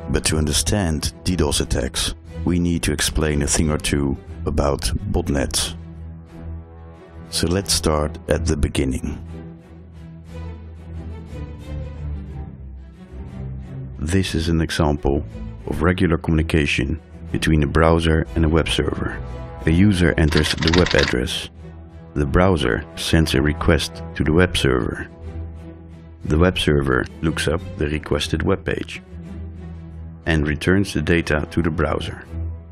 But to understand DDoS attacks, we need to explain a thing or two about botnets. So let's start at the beginning. This is an example of regular communication between a browser and a web server. A user enters the web address. The browser sends a request to the web server. The web server looks up the requested web page and returns the data to the browser.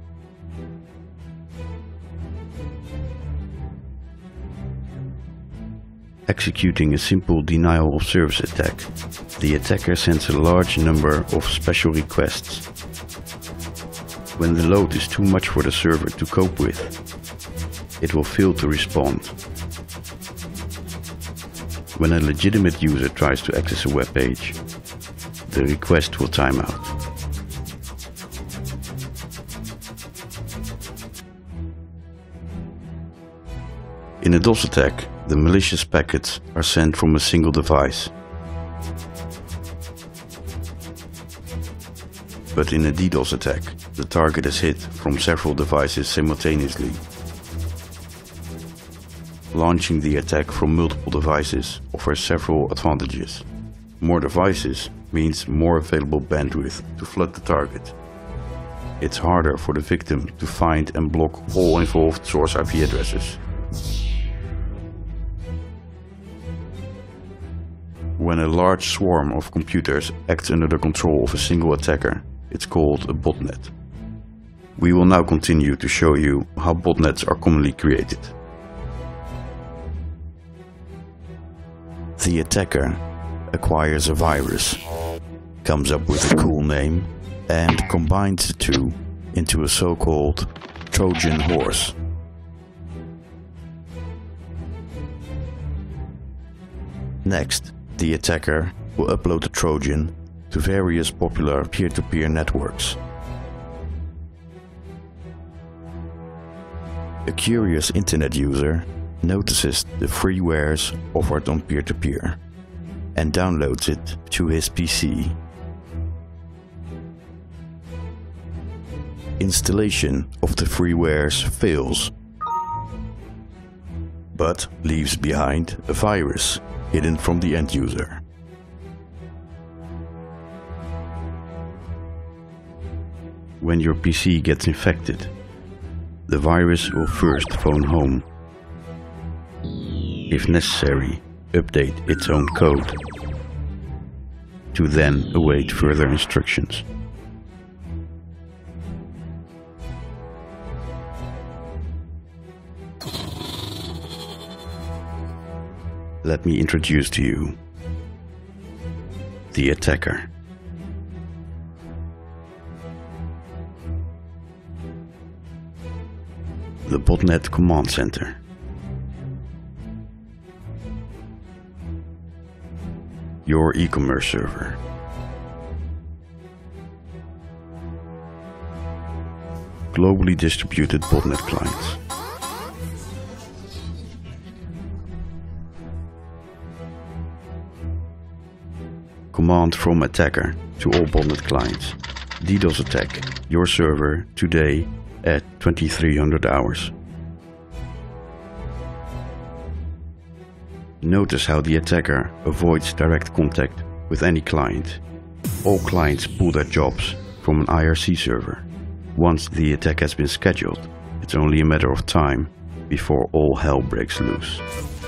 Executing a simple denial of service attack, the attacker sends a large number of special requests. When the load is too much for the server to cope with, it will fail to respond. When a legitimate user tries to access a web page, the request will time out. In a DOS attack, the malicious packets are sent from a single device. But in a DDoS attack, the target is hit from several devices simultaneously. Launching the attack from multiple devices offers several advantages. More devices means more available bandwidth to flood the target. It's harder for the victim to find and block all involved source IP addresses. When a large swarm of computers acts under the control of a single attacker, it's called a botnet. We will now continue to show you how botnets are commonly created. The attacker acquires a virus, comes up with a cool name, and combines the two into a so-called Trojan horse. Next, the attacker will upload the Trojan to various popular peer-to-peer networks. A curious internet user notices the freewares offered on peer-to-peer and downloads it to his PC. Installation of the freewares fails, but leaves behind a virus hidden from the end user. When your PC gets infected, the virus will first phone home. If necessary, update its own code, to then await further instructions. Let me introduce to you the attacker. The botnet command center. Your e-commerce server. Globally distributed botnet clients. Command from attacker to all botnet clients. DDoS attack your server today at 2300 hours. Notice how the attacker avoids direct contact with any client. All clients pull their jobs from an IRC server. Once the attack has been scheduled, it's only a matter of time before all hell breaks loose.